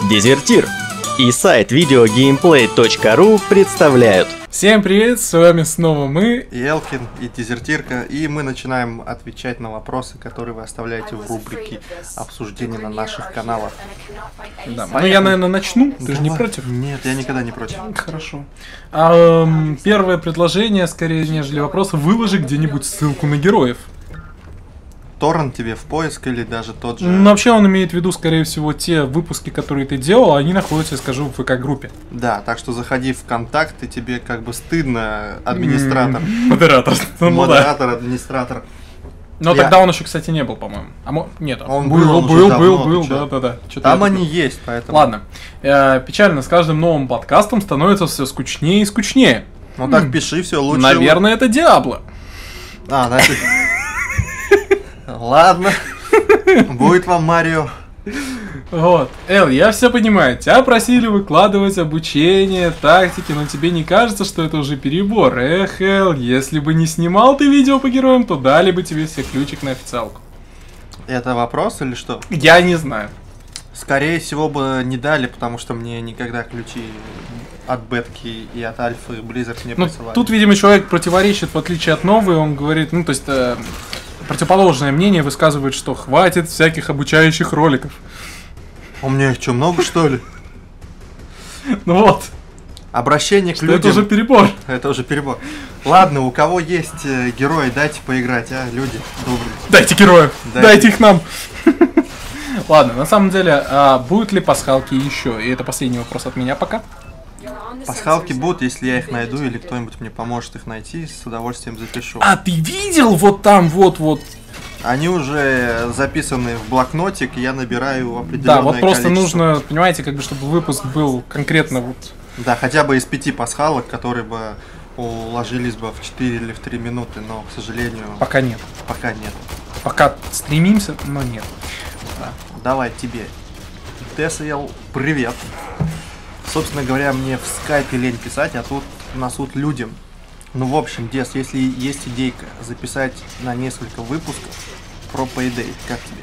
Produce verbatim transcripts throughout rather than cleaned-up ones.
Дезертир и сайт видеогеймплей точка ру представляют. Всем привет, с вами снова мы, и Элкин, и Дезертирка, и мы начинаем отвечать на вопросы, которые вы оставляете в рубрике обсуждения на наших каналах. Да, ну я, наверное, начну, ты Давай. же не против? Нет, я никогда не против. Хорошо. А, эм, первое предложение, скорее, нежели вопрос, выложи где-нибудь ссылку на героев. Торрент тебе в поиск или даже тот же... Ну, вообще он имеет в виду, скорее всего, те выпуски, которые ты делал, они находятся, скажу, в ВК-группе. Да, так что заходи в контакт, и тебе как бы стыдно, администратор. Модератор. Модератор, администратор. Но Я- тогда он еще, кстати, не был, по-моему. А мо- нет, Он был, был, он уже был, давно, был, ты был, чё? да, да, да. Чё-то Там я они такой. есть, поэтому... Ладно. Э, печально, с каждым новым подкастом становится все скучнее и скучнее. Ну так пиши, все лучше. Наверное, это Диабло. А, значит... Ладно. Будет вам Марио. Вот. Эл, я все понимаю, тебя просили выкладывать обучение, тактики, но тебе не кажется, что это уже перебор? Эх, Эл, если бы не снимал ты видео по героям, то дали бы тебе все ключик на официалку. Это вопрос или что? Я не знаю. Скорее всего бы не дали, потому что мне никогда ключи от бетки и от альфы Blizzard не Ну, присылали. тут, видимо, человек противоречит, в отличие от новой, он говорит, ну, то есть, э, противоположное мнение высказывает, что хватит всяких обучающих роликов. У меня их что, много что ли? Ну вот, Обращение к что людям. это уже перебор. Это уже перебор. Ладно, у кого есть э, герои, дайте поиграть, а, люди добрые. Дайте героев, Дайте. дайте их нам. Ладно, на самом деле, а будут ли пасхалки еще? И это последний вопрос от меня пока. Пасхалки будут, если я их найду или кто-нибудь мне поможет их найти, с удовольствием запишу. А ты видел вот там вот-вот? Они уже записаны в блокнотик, и я набираю определенное Да, вот просто количество. нужно, понимаете, как бы, чтобы выпуск был конкретно вот... Да, хотя бы из пяти пасхалок, которые бы уложились бы в четыре или в три минуты, но, к сожалению, Пока нет. пока нет. Пока стремимся, но нет. Да. Давай тебе. ТСЛ, привет. Собственно говоря, мне в скайпе лень писать, а тут на суд людям. Ну, в общем, Дес, если есть идейка записать на несколько выпусков про Payday, как тебе?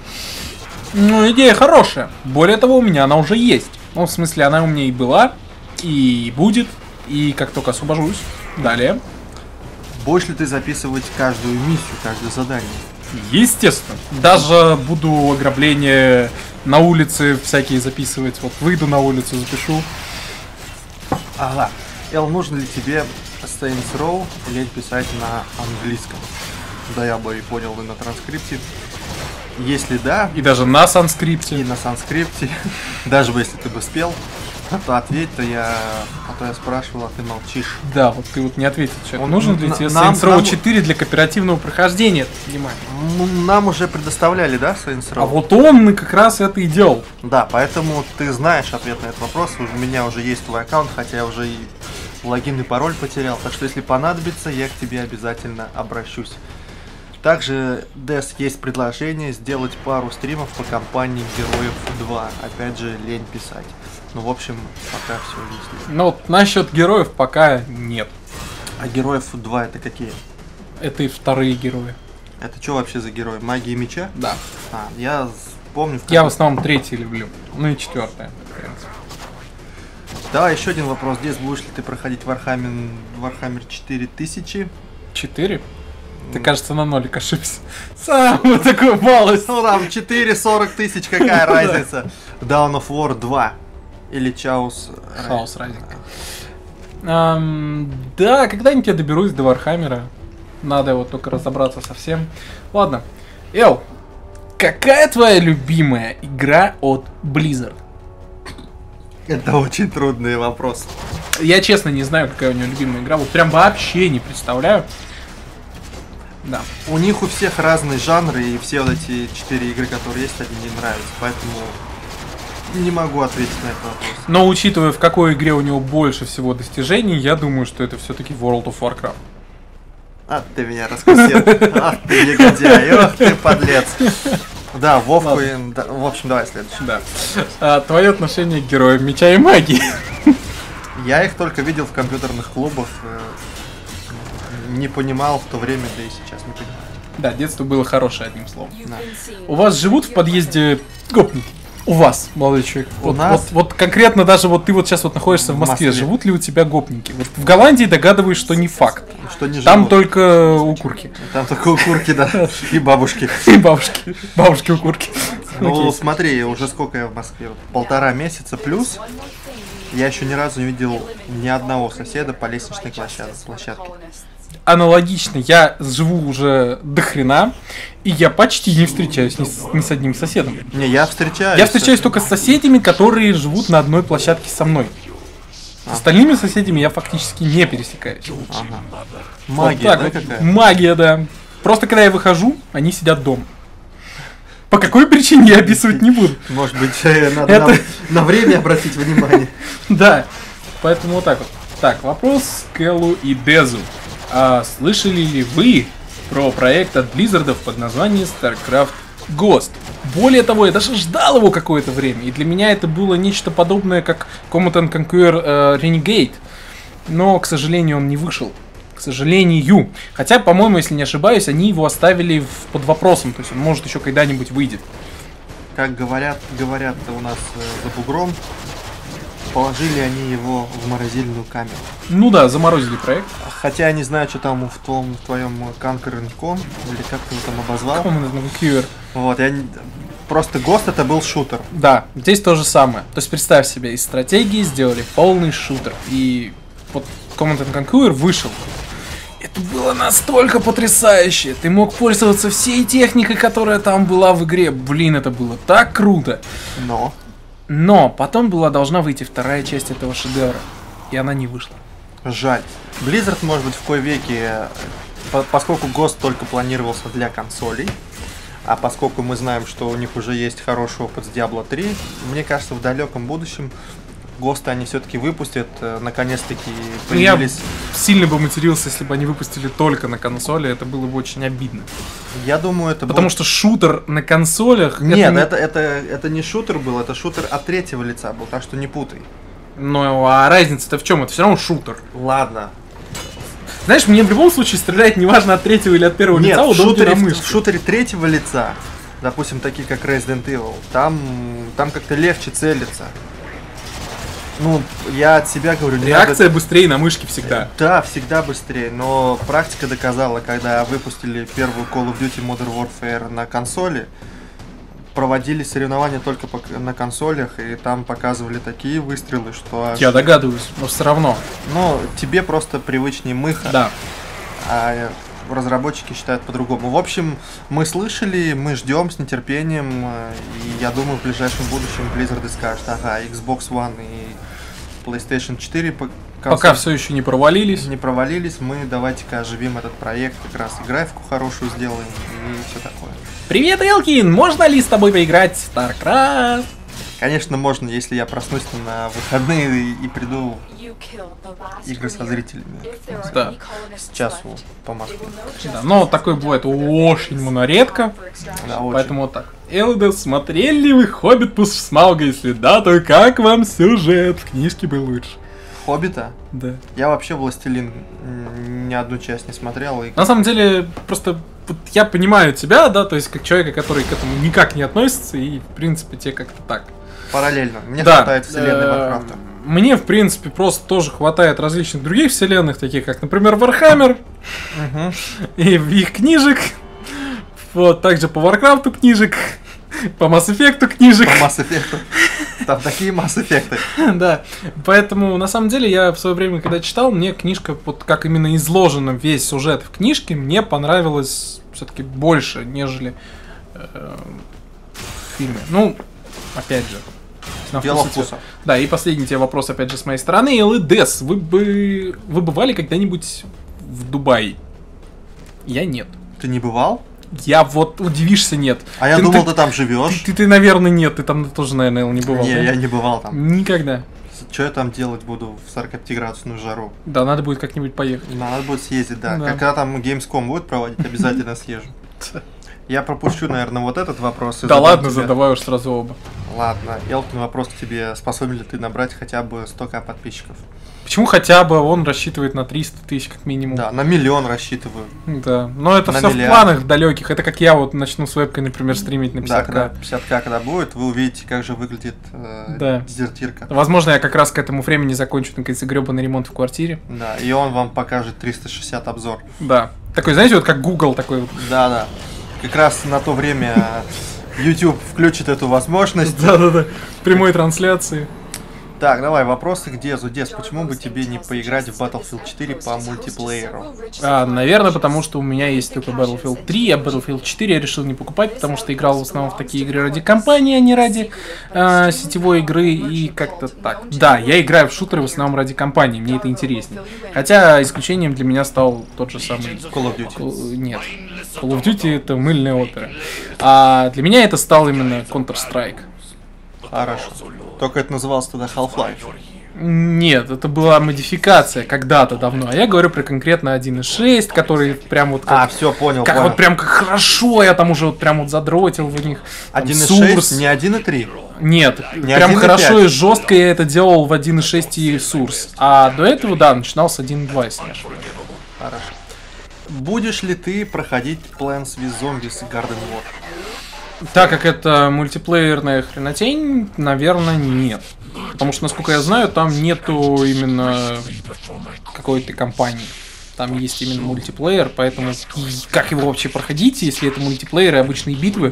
Ну, идея хорошая. Более того, у меня она уже есть. Ну, в смысле, она у меня и была, и будет, и как только освобожусь. Далее. Будешь ли ты записывать каждую миссию, каждое задание? Естественно. Даже буду ограбления на улице всякие записывать. Вот выйду на улицу, запишу. Ага. Эл, нужно ли тебе Saints Row или писать на английском? Да, я бы и понял и на транскрипте. Если да, И даже на и санскрипте. на санскрипте, даже бы если ты бы спел, то ответь, то я, а то я спрашивал, а ты молчишь. Да, вот ты вот не ответил, человек. Он- Нужен ли на- тебе нам- Saints Row нам- четыре для кооперативного прохождения? Ты понимаешь? Ну, нам уже предоставляли, да, Saints Row? А вот он как раз это и делал. Да, поэтому ты знаешь ответ на этот вопрос. У меня уже есть твой аккаунт, хотя я уже и логин и пароль потерял. Так что если понадобится, я к тебе обязательно обращусь. Также, Дес, есть предложение сделать пару стримов по кампании Героев два. Опять же, лень писать. Ну, в общем, пока все есть. Но вот насчет героев пока нет. А Героев два это какие? Это и вторые герои. Это что вообще за герои? Магия меча? Да. А, я с- помню... В Я в каком- основном третий люблю. Ну и четвертая. в принципе. Давай еще один вопрос. Дес, будешь ли ты проходить Warhammer, Warhammer четыре тысячи? Четыре? Ты, кажется, на нолик ошибся. Самую такую малость. Ну там четыре сорок тысяч, какая разница? Dawn of War два. Или Chaos... Хаос Райзинг. Ам, Да, когда-нибудь я доберусь до Вархаммера. Надо вот только разобраться совсем. Ладно. Эл, какая твоя любимая игра от Blizzard? Это очень трудный вопрос. Я честно не знаю, какая у нее любимая игра. Вот прям вообще не представляю. Да. У них у всех разные жанры, и все вот эти четыре игры, которые есть, они не нравятся. Поэтому не могу ответить на этот вопрос. Но учитывая, в какой игре у него больше всего достижений, я думаю, что это все-таки World of Warcraft. А ты меня раскусил. Ах ты негодяй, ох ты подлец. Да, Вовку, Ладно. и- да, в общем, давай следующий. Да. А, твое отношение к героям меча и магии. Я их только видел в компьютерных клубах. э, Не понимал в то время, да и сейчас не понимаю. Да, детство было хорошее, одним словом. Да. У вас живут в подъезде гопники? У вас, молодой человек. У вот, нас? Вот, вот конкретно даже вот ты вот сейчас вот находишься в Москве. Москве. Живут ли у тебя гопники? Вот в Голландии догадываюсь, что не факт. Что не Там живут. только укурки. Там только укурки, да, и бабушки. И бабушки. Бабушки укурки. Ну, Окей. смотри, уже сколько я в Москве? Вот полтора месяца плюс. Я еще ни разу не видел ни одного соседа по лестничной площад- площадке. Аналогично, я живу уже до хрена, и я почти не встречаюсь ни с, ни с одним соседом. Не, я встречаюсь. Я встречаюсь только с соседями, которые живут на одной площадке со мной. С остальными соседями я фактически не пересекаюсь. Ага. Вот Магия, так да, вот. какая? Магия, да. Просто когда я выхожу, они сидят дома. По какой причине я описывать не буду. Может быть, э, надо Это- на, на время обратить внимание. Да, поэтому вот так вот. Так, вопрос к Эллу и Дезу. А слышали ли вы про проект от Blizzard под названием StarCraft Ghost? Более того, я даже ждал его какое-то время, и для меня это было нечто подобное, как Command and Conquer э, Renegade. Но, к сожалению, он не вышел. К сожалению. Хотя, по-моему, если не ошибаюсь, они его оставили в- под вопросом. То есть он может еще когда-нибудь выйдет. Как говорят, говорят у нас э, за бугром, положили они его в морозильную камеру. Ну да, заморозили проект. Хотя я не знаю, что там в, том, в твоем Conquer and Con, или как ты его там обозвал. Command and Conquer. Вот, я не- Просто Ghost это был шутер. Да, здесь то же самое. То есть представь себе, из стратегии сделали полный шутер. И вот Command and Conquer вышел. Это было настолько потрясающе. Ты мог пользоваться всей техникой, которая там была в игре. Блин, это было так круто. Но Но потом была должна выйти вторая часть этого шедевра. И она не вышла. жаль. Blizzard, может быть, в кое веке, э, по- поскольку Ghost только планировался для консолей, а поскольку мы знаем, что у них уже есть хороший опыт с Diablo три, мне кажется, в далеком будущем Ghost они все-таки выпустят. э, Наконец-таки Я появились. сильно бы матерился, если бы они выпустили только на консоли. Это было бы очень обидно. Я думаю, это Потому будет- что шутер на консолях... Нет, не- это, это, это не шутер был, это шутер от третьего лица был, так что не путай. Ну, а разница-то в чем? Это все равно шутер. Ладно. Знаешь, мне в любом случае стрелять неважно от третьего или от первого Нет, лица, в удобнее шутере, на в, мышке. в шутере третьего лица, допустим, такие как Resident Evil, там, там как-то легче целиться. Ну, я от себя говорю, не надо- Реакция быстрее на мышке всегда. Да, всегда быстрее, но практика доказала, когда выпустили первую Call of Duty Modern Warfare на консоли, проводили соревнования только по- на консолях, и там показывали такие выстрелы, что аж... Я догадываюсь, но все равно. Ну, тебе просто привычнее мыха, Да. а разработчики считают по-другому. В общем, мы слышали, мы ждем с нетерпением, э, и я думаю, в ближайшем будущем Blizzard скажет, ага, Xbox One и PlayStation четыре по- Пока консоль все еще не провалились. не провалились, мы давайте-ка оживим этот проект, как раз и графику хорошую сделаем, и все такое. Привет, Элкин! Можно ли с тобой поиграть в StarCraft? Конечно, можно, если я проснусь на выходные и, и приду игры со зрителями Да. с часу по Москве. Да, но такое бывает очень редко. Да, очень. Поэтому вот так. Элда, смотрели ли вы Хоббит пусть Смауга? Если да, то как вам сюжет? В книжке был лучше. Хоббита? Да. Я вообще Властелин м, ни одну часть не смотрел. И... На самом деле, просто вот я понимаю тебя, да, то есть как человека, который к этому никак не относится, и в принципе тебе как-то так. Параллельно. Мне Да, хватает вселенной э, Варкрафта. Мне, в принципе, просто тоже хватает различных других вселенных, таких как, например, Warhammer, Мгм. и их книжек, вот, также по Warcraft'у книжек, по Mass Effect'у книжек. По Mass Effect'у. Там такие Mass Effect'ы. Да, поэтому на самом деле я в свое время, когда читал, мне книжка, вот как именно изложена весь сюжет в книжке, мне понравилось все-таки больше, нежели э, в фильме. Ну, опять же. на Дело вкус и цвет. вкуса. Да, и последний тебе вопрос, опять же, с моей стороны. эл и ди эс, вы бы вы бывали когда-нибудь в Дубае? Я нет. Ты не бывал? Я вот удивишься, нет. А я Ты- думал, ты- ты там живешь. Ты, ты, наверное, нет, ты там тоже, наверное, Эл, не бывал. Не, да? я не бывал там. Никогда. Что я там делать буду в сорокапятиградусную жару? Да, надо будет как-нибудь поехать. Надо будет съездить, да. Да. Когда там Gamescom будет проводить, обязательно съезжу. Я пропущу, наверное, вот этот вопрос. Да ладно, тебе... задавай уж сразу оба. Ладно, Элкин, вопрос к тебе. Способен ли ты набрать хотя бы сто тысяч подписчиков? Почему хотя бы? Он рассчитывает на триста тысяч как минимум. Да, на миллион рассчитываю. Да, но это на все миллиард. В планах далеких. Это как я вот начну с вебкой, например, стримить на пятьдесят ка. Да, когда пятьдесят ка когда будет, вы увидите, как же выглядит э, да. дезертирка. Возможно, я как раз к этому времени закончу, наконец, гребаный ремонт в квартире. Да, и он вам покажет триста шестьдесят обзор. Да. Такой, знаете, вот как Google такой вот. Да, да. Как раз на то время YouTube включит эту возможность. Да-да-да. Прямой трансляции. Так, давай, вопросы к Дезу. Дез, почему бы тебе не поиграть в Battlefield четыре по мультиплееру? А, наверное, потому что у меня есть только Battlefield три, а Battlefield четыре я решил не покупать, потому что играл в основном в такие игры ради компании, а не ради э, сетевой игры, и как-то так. Да, я играю в шутеры в основном ради компании, мне это интереснее. Хотя исключением для меня стал тот же самый... Call of Duty. Call... Нет. Call of Duty это мыльная опера. А для меня это стал именно Counter-Strike. Хорошо. Только это называлось тогда Half-Life. Нет, это была модификация когда-то давно. А я говорю про конкретно один и шесть, который прям вот как... А, все, понял, Как понял. вот прям как хорошо, я там уже вот прям вот задротил в них. один и шесть, не один и три? Нет, не прям хорошо и и жестко я это делал в один и шесть и Source. А до этого, да, начинал с один и два, если не ошибаюсь. Хорошо. Будешь ли ты проходить Plants vs Zombies Garden War? Так как это мультиплеерная хренотень, наверное, нет. Потому что, насколько я знаю, там нету именно какой-то компании. Там есть именно мультиплеер, поэтому как его вообще проходить, если это мультиплеер и обычные битвы?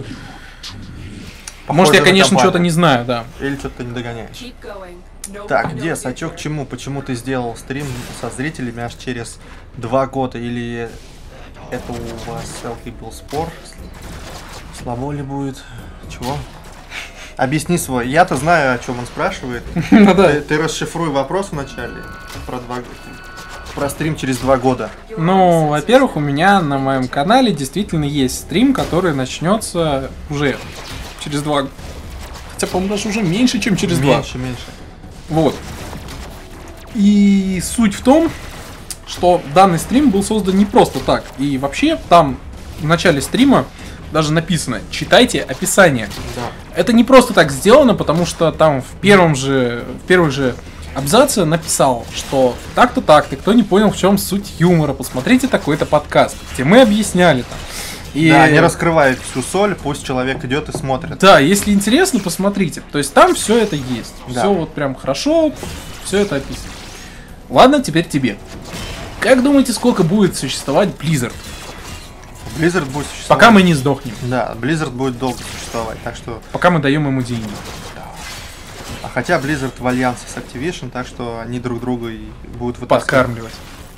Похоже, может, я, конечно, что-то не знаю, да. Или что-то не догоняешь. Так, Дес, а чё к чему? Почему ты сделал стрим со зрителями аж через два года? Или это у вас с Элкой был спор? Слабо ли будет? Чего? Объясни свой. Я-то знаю, о чем он спрашивает. Ну да. Ты, ты расшифруй вопрос вначале про два года. Про стрим через два года. Ну, во-первых, у меня на моем канале действительно есть стрим, который начнется уже через два года. Хотя, по-моему, даже уже меньше, чем через два. Меньше, меньше. Вот. И суть в том, что данный стрим был создан не просто так. И вообще, там в начале стрима даже написано: читайте описание. Да. Это не просто так сделано, потому что там в первом же, в первых же абзаце написал, что так-то так-то, кто не понял, в чем суть юмора, посмотрите такой-то подкаст, где мы объясняли там. И... Да, не раскрывает всю соль, пусть человек идет и смотрит. Да, если интересно, посмотрите. То есть там все это есть. Да. Все вот прям хорошо, все это описано. Ладно, теперь тебе. Как думаете, сколько будет существовать Blizzard? Blizzard будет существовать. Пока мы не сдохнем. Да, Blizzard будет долго существовать, так что... Пока мы даем ему деньги. А хотя Blizzard в альянсе с Activision, так что они друг друга и будут вытаскивать. Подкармливать.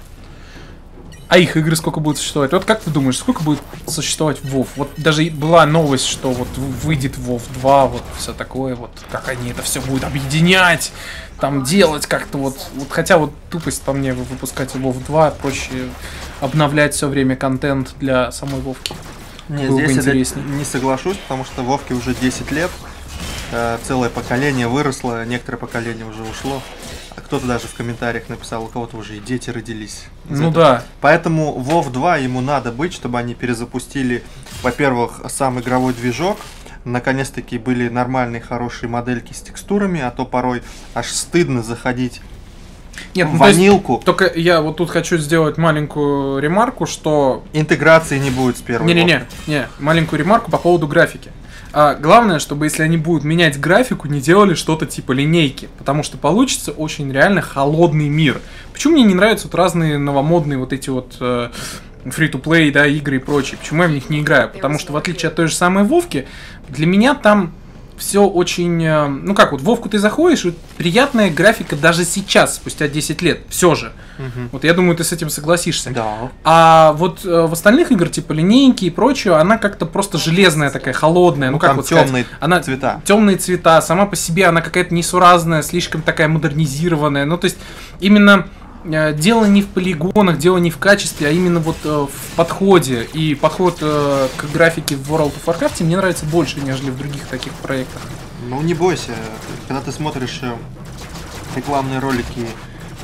А их игры сколько будет существовать? Вот как ты думаешь, сколько будет существовать WoW? Вот даже была новость, что вот выйдет WoW два, вот все такое, вот как они это все будут объединять, там делать как-то вот, вот хотя вот тупость по мне выпускать WoW два, проще обновлять все время контент для самой Вовки. Не, Было бы здесь я интереснее. не соглашусь, потому что Вовке уже десять лет, э, целое поколение выросло, некоторое поколение уже ушло. Кто-то даже в комментариях написал, у кого-то уже и дети родились. Ну да. Поэтому WoW два ему надо быть, чтобы они перезапустили, во-первых, сам игровой движок. Наконец-таки были нормальные, хорошие модельки с текстурами, а то порой аж стыдно заходить Нет, в ну, то есть, ванилку. только я вот тут хочу сделать маленькую ремарку, что... Интеграции не будет с первого. Не-не-не, не, маленькую ремарку по поводу графики. А главное, чтобы если они будут менять графику, не делали что-то типа линейки, потому что получится очень реально холодный мир. Почему мне не нравятся вот разные новомодные вот эти вот э, фри-то-плей, да, игры и прочее? Почему я в них не играю? Потому что в отличие от той же самой Вовки, для меня там все очень... Э, ну как, вот в Вовку ты заходишь, вот приятная графика даже сейчас, спустя десять лет, все же. Мгм. Вот я думаю, ты с этим согласишься. Да. А вот э, в остальных играх, типа линейки и прочее, она как-то просто железная такая, холодная. Ну, Ну, как там вот сказать, темные она цвета. темные цвета, сама по себе она какая-то несуразная, слишком такая модернизированная. Ну, то есть, именно э, дело не в полигонах, дело не в качестве, а именно вот э, в подходе. И подход э, к графике в World of Warcraft мне нравится больше, нежели в других таких проектах. Ну не бойся, когда ты смотришь э, рекламные ролики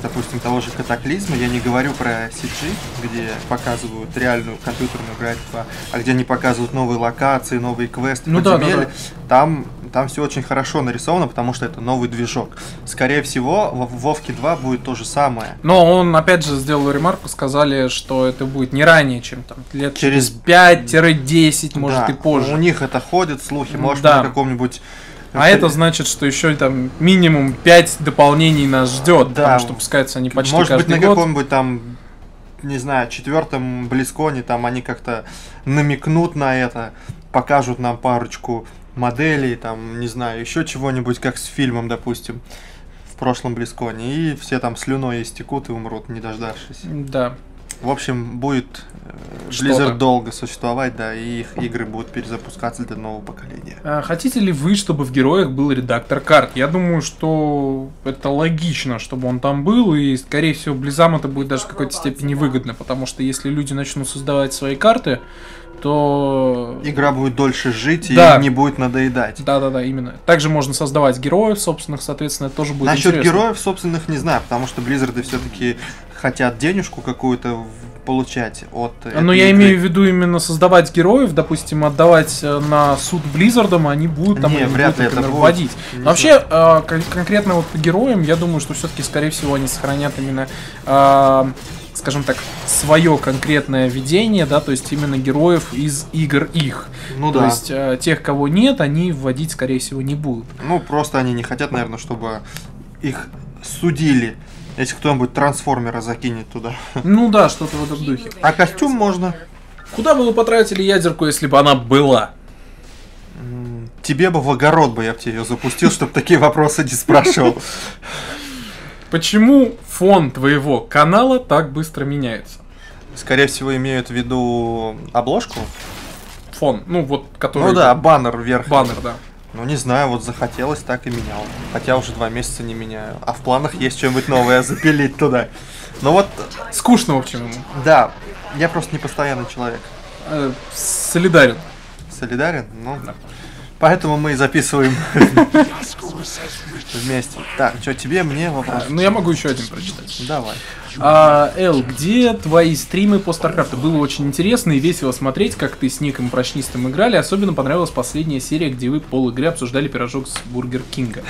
допустим, того же Катаклизма, я не говорю про си джи, где показывают реальную компьютерную графику, а где они показывают новые локации, новые квесты, ну, подземелья. Да, да, да. Там, там все очень хорошо нарисовано, потому что это новый движок. Скорее всего, в Вовке два будет то же самое. Но он, опять же, сделал ремарку, сказали, что это будет не ранее, чем там лет Через через пять-десять, может, да, и позже. У них это ходят слухи, может, Да. на каком-нибудь... А это значит, что еще там минимум пять дополнений нас ждет, Да. потому что пускаются они почти Может быть, каждый на год. каком-нибудь там, не знаю, четвертом Близконе, там они как-то намекнут на это, покажут нам парочку моделей, там, не знаю, еще чего-нибудь, как с фильмом, допустим, в прошлом Близконе, и все там слюной истекут и умрут, не дождавшись. Да. В общем, будет э, Что-то. Blizzard долго существовать, да, и их игры будут перезапускаться для нового поколения. А хотите ли вы, чтобы в героях был редактор карт? Я думаю, что это логично, чтобы он там был, и, скорее всего, Близзам это будет даже в какой-то степени выгодно, потому что если люди начнут создавать свои карты, то... Игра будет дольше жить Да. и не будет надоедать. Да-да-да, именно. Также можно создавать героев собственных, соответственно, это тоже будет Насчет интересно. героев собственных не знаю, потому что Близзарды все-таки хотят денежку какую-то в- получать от этой Но я игры. имею в виду именно создавать героев, допустим, отдавать э, на суд Близзардам, они будут там Не, или вряд будут, ли это например, будет. вводить. Не Но вообще, э, кон- конкретно вот по героям, я думаю, что все-таки, скорее всего, они сохранят именно, э, скажем так, свое конкретное видение, да, то есть именно героев из игр их. Ну то да. есть э, тех, кого нет, они вводить, скорее всего, не будут. Ну, просто они не хотят, наверное, чтобы их судили, если кто-нибудь трансформера закинет туда. Ну да, что-то в этом духе. А костюм можно. Куда бы вы потратили ядерку, если бы она была? М, Тебе бы в огород бы я бы тебе ее запустил, чтобы такие вопросы не спрашивал. Почему фон твоего канала так быстро меняется? Скорее всего, имеют в виду обложку. Фон, ну вот, который... Ну да, баннер вверх. Баннер, да. Ну не знаю, вот захотелось, так и менял. Хотя уже два месяца не меняю. А в планах есть что-нибудь новое запилить туда. Ну вот, Скучно, в общем, ему. да, я просто не постоянный человек. Э, солидарен. Солидарен? Ну, поэтому мы и записываем вместе. Так, что, тебе, мне вопрос? Ну, я могу еще один прочитать. Давай. А, Эл, где твои стримы по Старкрафту? Было очень интересно и весело смотреть, как ты с Ником Прочнистым играли. Особенно понравилась последняя серия, где вы пол игры обсуждали пирожок с Бургер Кинга.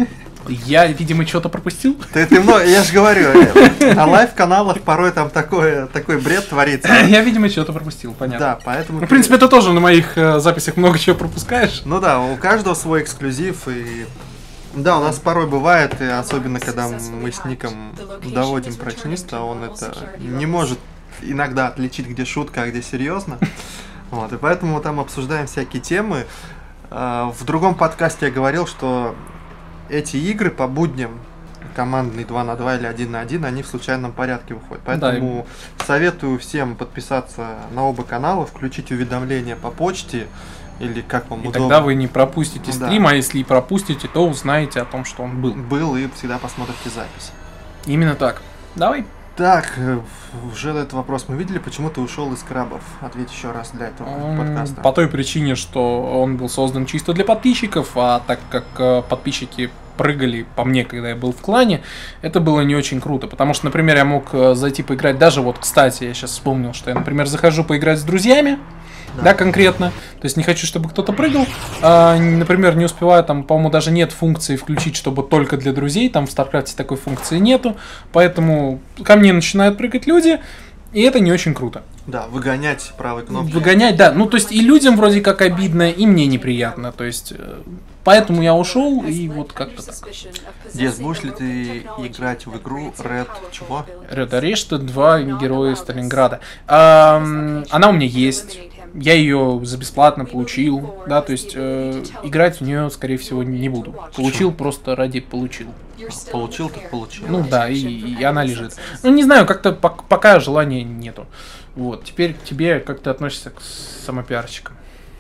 Я, видимо, что-то пропустил. Ты, ты много, я же говорю, э, на лайв-каналах порой там такое, такой бред творится. Я, видимо, что-то пропустил, понятно. Да, поэтому... Ну, в принципе, ты тоже на моих э, записях много чего пропускаешь. Ну да, у каждого свой эксклюзив, и... Да, у нас порой бывает, и особенно когда мы с Ником доводим Прочниста, он это не может иногда отличить, где шутка, а где серьезно. Вот, и поэтому мы там обсуждаем всякие темы. А, В другом подкасте я говорил, что эти игры по будням, командный два на два или один на один, они в случайном порядке выходят. Поэтому советую всем подписаться на оба канала, включить уведомления по почте, или как вам И удобно. тогда вы не пропустите Да. стрим, а если и пропустите, то узнаете о том, что он был. Был, и всегда посмотрите запись. Именно так. Давай. Так, э, уже этот вопрос мы видели. Почему ты ушел из крабов? Ответь еще раз для этого М, подкаста. По той причине, что он был создан чисто для подписчиков, а так как э, подписчики прыгали по мне, когда я был в клане, это было не очень круто. Потому что, например, я мог э, зайти поиграть, даже вот, кстати, я сейчас вспомнил, что я, например, захожу поиграть с друзьями, да, Да. конкретно. То есть не хочу, чтобы кто-то прыгал. А, например, не успеваю, там, по-моему, даже нет функции включить, чтобы только для друзей. Там в Старкрафте такой функции нету. Поэтому ко мне начинают прыгать люди, и это не очень круто. Да, выгонять правой кнопкой. Выгонять, да. Ну, то есть и людям вроде как обидно, и мне неприятно. То есть, э, поэтому я ушел, и вот как-то так. Дес, будешь ли ты играть в игру Red чего? Red Arrested два, герои Сталинграда. А, м, она у меня есть. Я ее за бесплатно получил, да, то есть э, играть в нее, скорее всего, не буду. Получил просто ради получил. Получил, так получил. Ну да, и, и она лежит. Ну не знаю, как-то пок- пока желания нету. Вот, теперь тебе как ты относишься к самопиарщикам?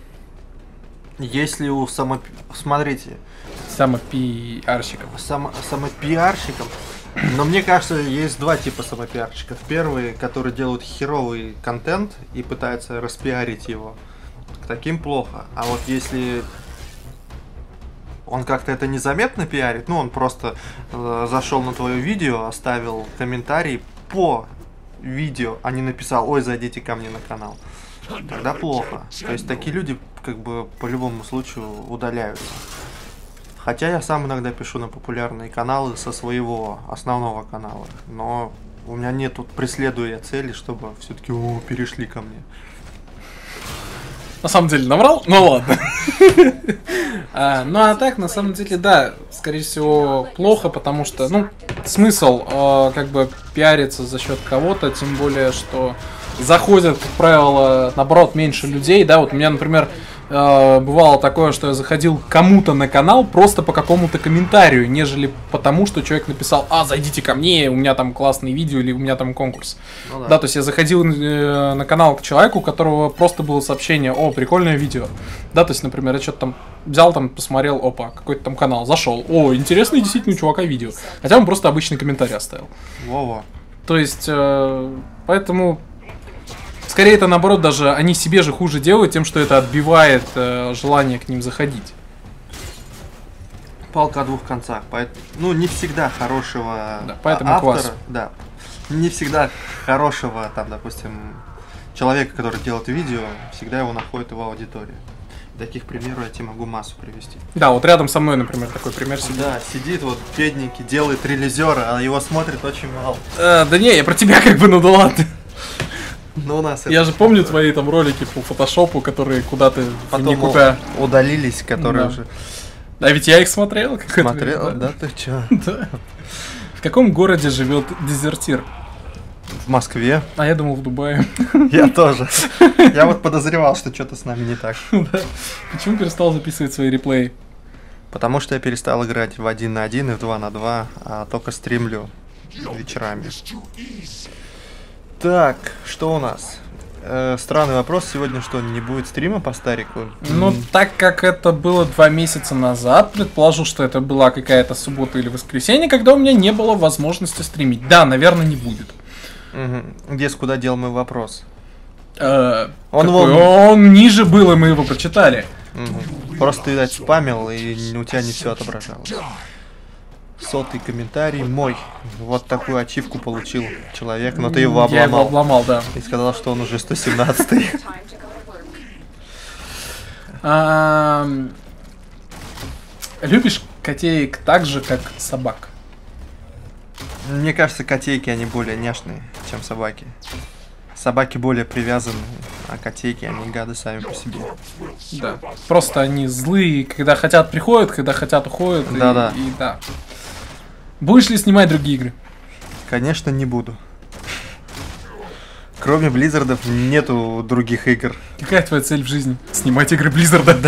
Если у само... Смотрите, Самопиарщикам. само... самопиарщикам... Но мне кажется, есть два типа самопиарщиков. Первые, которые делают херовый контент и пытаются распиарить его. К таким плохо. А вот если он как-то это незаметно пиарит, ну, он просто э, зашел на твое видео, оставил комментарий по видео, а не написал: ой, зайдите ко мне на канал. Тогда плохо. То есть такие люди как бы по любому случаю удаляются. Хотя я сам иногда пишу на популярные каналы со своего основного канала, но у меня нет тут преследуя цели, чтобы все-таки перешли ко мне. На самом деле наврал? Ну ладно. а, ну а так, на самом деле, да, скорее всего, плохо, потому что, ну, смысл э, как бы пиариться за счет кого-то, тем более, что заходят, как правило, наоборот, меньше людей, да, вот у меня, например, э, бывало такое, что я заходил к кому-то на канал просто по какому-то комментарию, нежели потому, что человек написал: а, зайдите ко мне, у меня там классные видео или у меня там конкурс. Ну, да. да, то есть я заходил э, на канал к человеку, у которого просто было сообщение: о, прикольное видео. Да, то есть, например, я что-то там взял, там, посмотрел, опа, какой-то там канал, зашел, о, интересное действительно у чувака видео. Хотя он просто обычный комментарий оставил. Во-во. То есть, э, поэтому... Скорее, это наоборот, даже они себе же хуже делают тем, что это отбивает э, желание к ним заходить. Палка о двух концах. Поэтому, ну, не всегда хорошего да, поэтому автора, класс. Да, не всегда хорошего, там, допустим, человека, который делает видео, всегда его находит его аудитория. Таких примеров я тебе могу массу привести. Да, вот рядом со мной, например, такой пример сидит. Да, сидит вот бедненький, делает релизера, а его смотрит очень мало. Э, да не, я про тебя как бы, ну да ладно. Но у нас я же помню такое. Твои там ролики по фотошопу, которые куда-то потом никуда удалились, которые да. уже... А ведь я их смотрел. Смотрел? Да, ты чё? Да. В каком городе живет дезертир? В Москве. А я думал, в Дубае. Я тоже. Я вот подозревал, что что-то с нами не так. Почему перестал записывать свои реплеи? Потому что я перестал играть в один на один и в два на два, а только стримлю вечерами. Так, что у нас? Э, странный вопрос. Сегодня что, не будет стрима по Старику? Ну, mm. так как это было два месяца назад, предположу, что это была какая-то суббота или воскресенье, когда у меня не было возможности стримить. Да, наверное, не будет. Угу. Дес, куда дел мой вопрос? Э, он, вон... он ниже был, и мы его прочитали. Угу. Просто, видать, спамил, и у тебя не все отображалось. Сотый комментарий мой. Вот такую ачивку получил человек, но ты его обломал. Я его обломал, да. И сказал, что он уже сто семнадцатый. Любишь котеек так же, как собак? Мне кажется, котейки, они более няшные, чем собаки. Собаки более привязаны, а котейки, они гады сами по себе. Да, просто они злые, когда хотят приходят, когда хотят уходят. Да-да. И, и, да. Будешь ли снимать другие игры? Конечно, не буду. Кроме Близзардов нету других игр. Какая твоя цель в жизни? Снимать игры Близзарда? Да.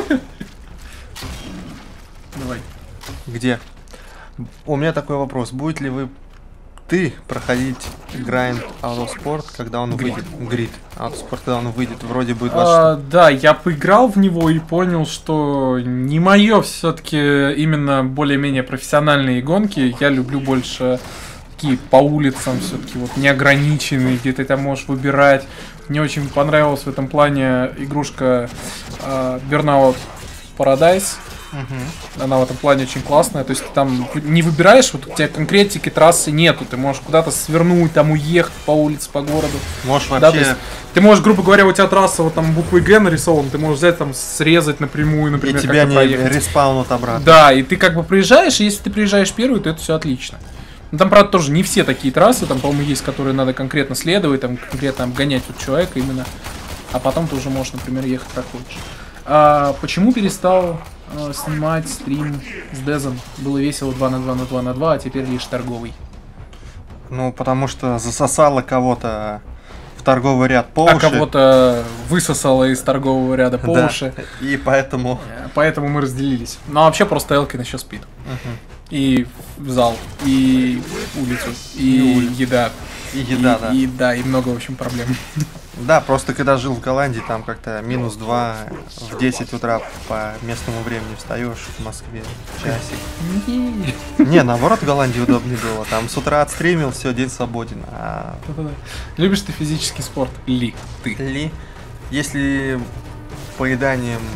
Давай. Где? У меня такой вопрос. Будет ли вы ты проходить Grind Autosport, когда он выйдет? Grid Autosport, когда он выйдет? Вроде будет двадцать а, да, я поиграл в него и понял, что не мое все-таки именно более-менее профессиональные гонки. Я люблю больше такие по улицам, все-таки вот неограниченные, где ты там можешь выбирать. Мне очень понравилась в этом плане игрушка э, Burnout Paradise. Uh-huh. Она в этом плане очень классная. То есть ты там не выбираешь, вот у тебя конкретики трассы нету. Ты можешь куда-то свернуть, там уехать по улице, по городу. Можешь вообще... Да, то есть ты можешь, грубо говоря, у тебя трасса вот там буквой Г нарисована, ты можешь взять там, срезать напрямую, например, и тебя не проехать. Респаунут обратно. Да, и ты как бы приезжаешь, и если ты приезжаешь первый, то это все отлично. Но там, правда, тоже не все такие трассы, там, по-моему, есть, которые надо конкретно следовать, там, конкретно обгонять вот человека именно. А потом ты уже можешь, например, ехать как хочешь. А почему перестал э, снимать стрим с Дезом? Было весело два на два на два на два, а теперь лишь торговый. Ну, потому что засосало кого-то в торговый ряд по уши. А кого-то высосало из торгового ряда по да. уши. И поэтому... Поэтому мы разделились. Ну, а вообще просто Элкин еще спит. Угу. И в зал, и улицу, и, и еда. И еда, и, да. И да, и много, в общем, проблем. Да, просто когда жил в Голландии, там как-то минус два в десять утра по местному времени встаешь в Москве. Часик. Не, наоборот, в Голландии удобнее было. Там с утра отстримил, все, день свободен. А... Любишь ты физический спорт? Ли ты? Ли. Если поеданием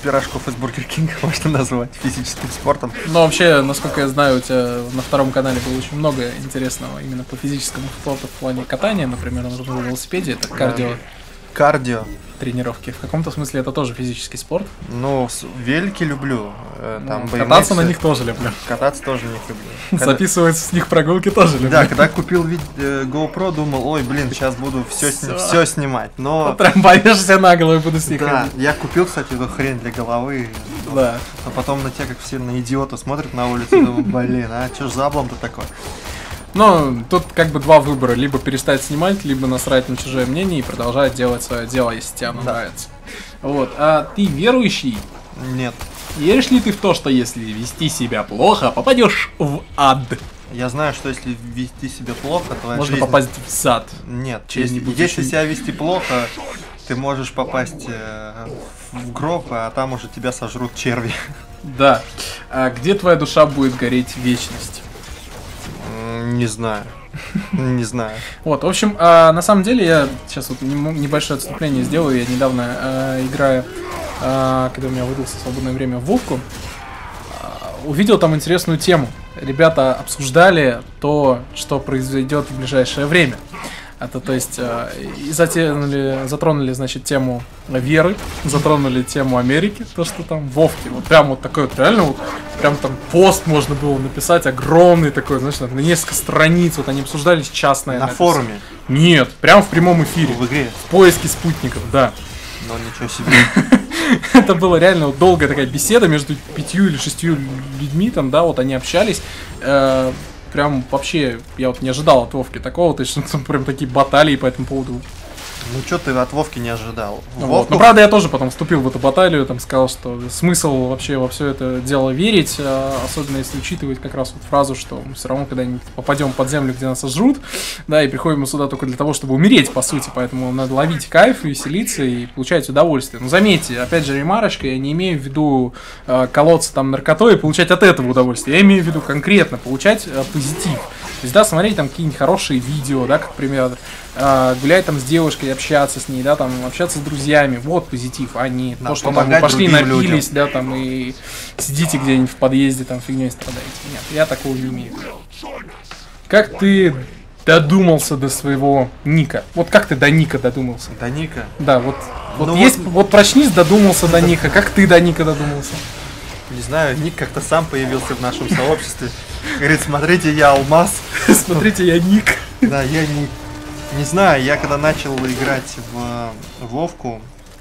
пирожков из Бургер Кинга можно назвать физическим спортом. Но вообще, насколько я знаю, у тебя на втором канале было очень много интересного именно по физическому спорту в плане катания, например, на велосипеде, это кардио. Кардио. Тренировки. В каком-то смысле это тоже физический спорт. Ну, велики люблю. Там ну, кататься на них тоже люблю. Кататься тоже на них люблю. Когда... Записывать с них прогулки тоже люблю. Да, когда купил вид- GoPro, думал, ой, блин, сейчас буду все, с... все снимать. Но... Прям боишься на голову, буду с них Да, ходить. я купил, кстати, эту хрень для головы. Да. А потом на тебя, как все на идиота смотрят на улице, думаю, блин, а что ж за облом-то такой? Ну, тут как бы два выбора. Либо перестать снимать, либо насрать на чужое мнение и продолжать делать свое дело, если тебе оно да. нравится. Вот. А ты верующий? Нет. Веришь ли ты в то, что если вести себя плохо, попадешь в ад? Я знаю, что если вести себя плохо, твоя Можно жизнь... попасть в зад. Нет, если, если себя вести плохо, ты можешь попасть э, в гроб, а там уже тебя сожрут черви. Да. А где твоя душа будет гореть в вечность? Не знаю. Не знаю. Вот, в общем, а, на самом деле я сейчас вот небольшое отступление сделаю. Я недавно а, играя, а, когда у меня выдалось свободное время в Вовку, а, увидел там интересную тему. Ребята обсуждали то, что произойдет в ближайшее время. Это, то есть, э, и затянули, затронули, значит, тему веры, затронули тему Америки, то, что там в Вовке, вот прям вот такой вот, реально вот, прям там пост можно было написать, огромный такой, значит, на несколько страниц, вот они обсуждали частное. На написано. форуме? Нет, прям в прямом эфире. В игре? В поиске спутников, да. Ну, ничего себе. Это была реально вот долгая такая беседа между пятью или шестью людьми, там, да, вот они общались. Прям вообще, я вот не ожидал от Вовки такого, то есть там прям такие баталии по этому поводу. Ну что ты от Вовки не ожидал? Вот. Вовку... Ну правда я тоже потом вступил в эту баталию, там сказал, что смысл вообще во все это дело верить, особенно если учитывать как раз вот фразу, что мы все равно когда-нибудь попадем под землю, где нас сожрут, да, и приходим мы сюда только для того, чтобы умереть, по сути, поэтому надо ловить кайф, веселиться и получать удовольствие. Но заметьте, опять же ремарочка, я не имею в виду э, колоться там наркотой и получать от этого удовольствие, я имею в виду конкретно получать э, позитив. То есть, да, смотреть там какие-нибудь хорошие видео, да, как пример, э, гулять там с девушкой, общаться с ней, да, там, общаться с друзьями, вот позитив, а не да, то, что там вы пошли, напились, людям. Да, там, и сидите где-нибудь в подъезде, там, фигней страдаете. Нет, я такого не имею. Как ты додумался до своего ника? Вот как ты до ника додумался? До ника? Да, вот, вот ну есть, вот... вот прочнись, додумался до ника, как ты до ника додумался? Не знаю, ник как-то сам появился в нашем сообществе. Говорит, смотрите, я алмаз. Смотрите, я ник. Да, я ник. Не знаю, я когда начал играть в Вовку,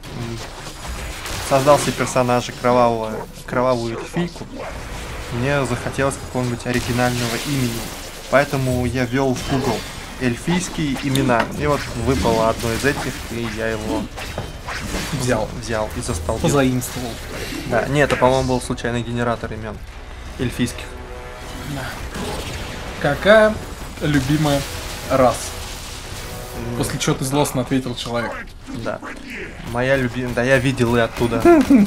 создал себе персонажа кровавого, кровавую эльфийку, мне захотелось какого-нибудь оригинального имени. Поэтому я ввел в Google эльфийские имена. И вот выпало одно из этих, и я его взял, взял и застолбил. Позаимствовал. Да, нет, это, по-моему, был случайный генератор имен эльфийских. Да. Какая любимая раса? Mm. После чего ты злостно ответил человек. Да. Моя любимая... Да, я видел и оттуда.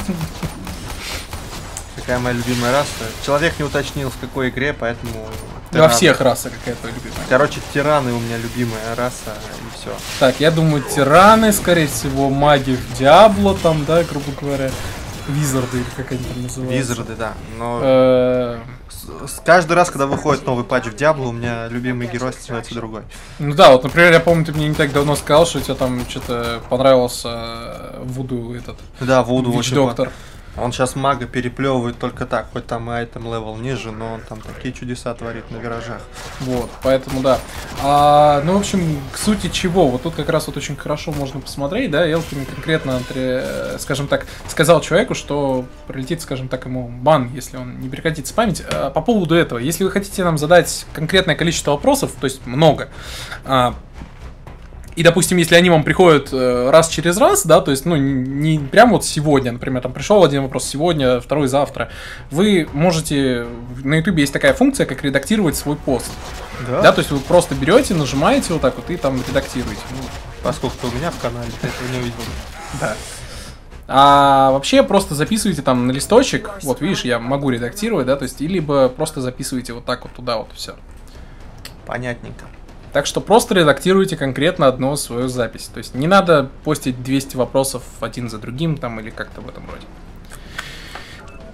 Какая моя любимая раса? Человек не уточнил, в какой игре, поэтому... Во всех расах какая твоя любимая. Короче, тираны у меня любимая раса, и все. Так, я думаю, тираны, скорее всего, маги в Диабло, там, да, грубо говоря. Визарды, или как они там называются. Визарды, да. Но каждый раз, когда выходит новый патч в Диабло, у меня любимый герой становится другой. Ну да, вот, например, я помню, ты мне не так давно сказал, что тебе там что-то понравился Вуду этот. Да, Вуду очень доктор. Он сейчас мага переплевывает только так, хоть там и айтем левел ниже, но он там такие чудеса творит на виражах. Вот, поэтому да. А, ну, в общем, к сути чего? Вот тут как раз вот очень хорошо можно посмотреть, да, Элкин конкретно, скажем так, сказал человеку, что прилетит, скажем так, ему бан, если он не прекратится память. А, по поводу этого, если вы хотите нам задать конкретное количество вопросов, то есть много, а, и, допустим, если они вам приходят э, раз через раз, да, то есть, ну, не, не прям вот сегодня, например, там пришел один вопрос сегодня, второй завтра, вы можете, на ютубе есть такая функция, как редактировать свой пост. Да? Да, то есть вы просто берете, нажимаете вот так вот и там редактируете. Ну, поскольку у меня в канале, ты этого не увидел. Да. А вообще просто записывайте там на листочек, вот видишь, я могу редактировать, да, то есть, либо просто записывайте вот так вот туда вот, все. Понятненько. Так что просто редактируйте конкретно одну свою запись. То есть не надо постить двести вопросов один за другим там или как-то в этом роде.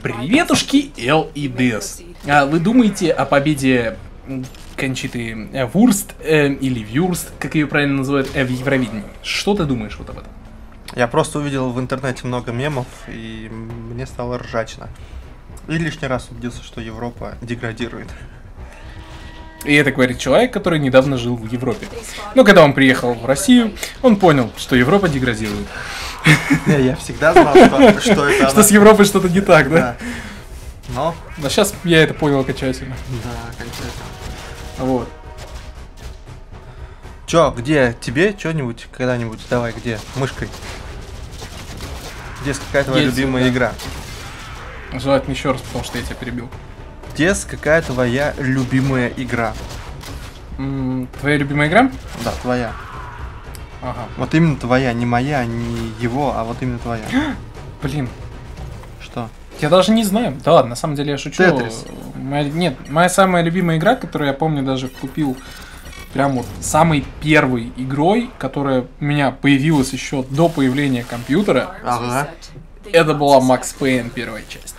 Приветушки, Эл и Дес. А вы думаете о победе Кончиты Вурст э, или Вюрст, как ее правильно называют, э, в Евровидении? Что ты думаешь вот об этом? Я просто увидел в интернете много мемов, и мне стало ржачно. И лишний раз убедился, что Европа деградирует. И это говорит человек, который недавно жил в Европе. Но когда он приехал в Россию, он понял, что Европа деградирует. Я всегда знал, что, что это... Что с Европой что-то не так, да? Да. Но... Но сейчас я это понял окончательно. Да, окончательно. Вот. Чё, где? Тебе что-нибудь когда-нибудь? Давай, где? Мышкой. Где какая твоя Есть, любимая да. игра? Желательно еще раз, потому что я тебя перебил. Где какая твоя любимая игра? М, Твоя любимая игра? Да, твоя. Ага. Вот именно твоя, не моя, не его, а вот именно твоя. Блин, Что? я даже не знаю. Да ладно, на самом деле я шучу. Тетрис. Моя- нет, моя самая любимая игра, которую я помню даже купил прям вот самой первой игрой, которая у меня появилась еще до появления компьютера, Ага. это была Max Payne первая часть.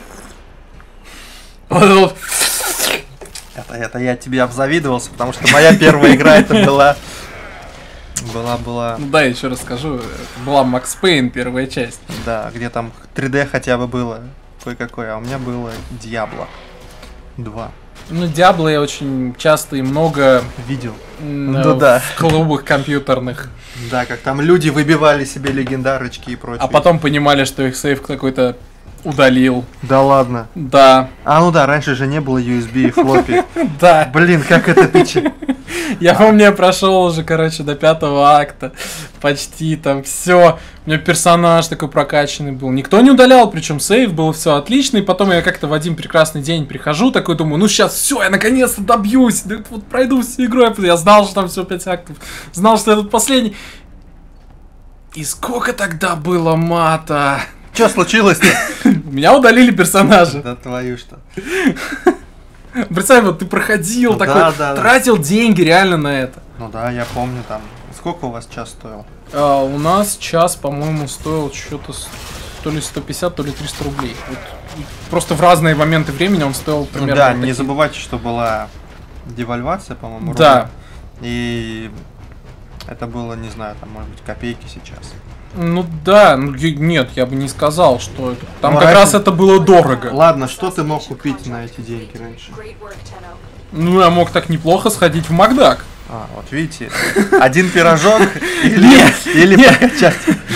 Вот это вот. Это, это я тебе обзавидовался, потому что моя первая игра это была... Была, была... Ну да, еще раз скажу, это была Max Payne первая часть. Да, где там три дэ хотя бы было кое-какое, а у меня было Diablo два. Ну, Diablo я очень часто и много Видел. м, Ну э, да. в клубах компьютерных. Да, как там люди выбивали себе легендарочки и прочее. А потом понимали, что их сейф какой-то удалил. Да ладно. Да, А ну да, раньше же не было ю эс би и флоппи. да. Блин, как это печально. Я помню, я прошел уже, короче, до пятого акта. Почти там все. У меня персонаж такой прокачанный был. Никто не удалял, причем сейв, было все отлично. И потом я как-то в один прекрасный день прихожу, такой думаю, ну сейчас все, я наконец-то добьюсь. Да, вот пройду всю игру. Я знал, что там все пять актов. Знал, что этот последний. И сколько тогда было мата? Что случилось-то? У меня удалили персонажа. Да твою что. Представь, вот ты проходил Ну такой, да, да, да. тратил деньги реально на это. Ну да, я помню там. Сколько у вас час стоил? А, у нас час, по-моему, стоил что-то с- то ли сто пятьдесят, то ли триста рублей. Вот, просто в разные моменты времени он стоил примерно. да, вот не такие. забывайте, что была девальвация, по-моему, Да. рубля. И это было, не знаю, там, может быть, копейки сейчас. Ну да, ну я- нет, я бы не сказал, что это. Там Ну, как раньше- раз это было дорого. Ладно, что ты мог купить на эти деньги раньше? Ну я мог так неплохо сходить в Макдак. А, вот видите, один пирожок или, Нет, или нет. прокачать.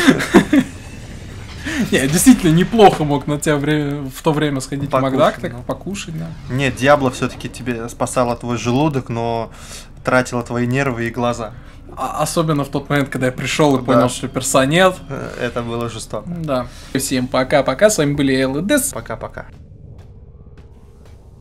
Не, я действительно неплохо мог на тебя время, в то время сходить Покушать, в Макдак, так ну. покушать, да. Нет, Диабло все-таки тебе спасала твой желудок, но тратила твои нервы и глаза. А- особенно в тот момент, когда я пришел и Да. понял, что перса нет. Э, Это было жестоко. Да. Всем пока-пока, с вами были Эл и Дес. Пока-пока.